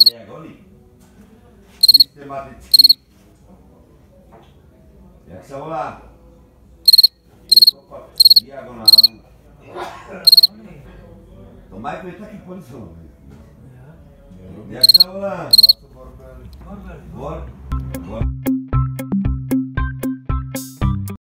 diagonik. Systematicky. Jak sa volá? Kopak diagonálny. To Majko je taký policovný. Jak sa volá?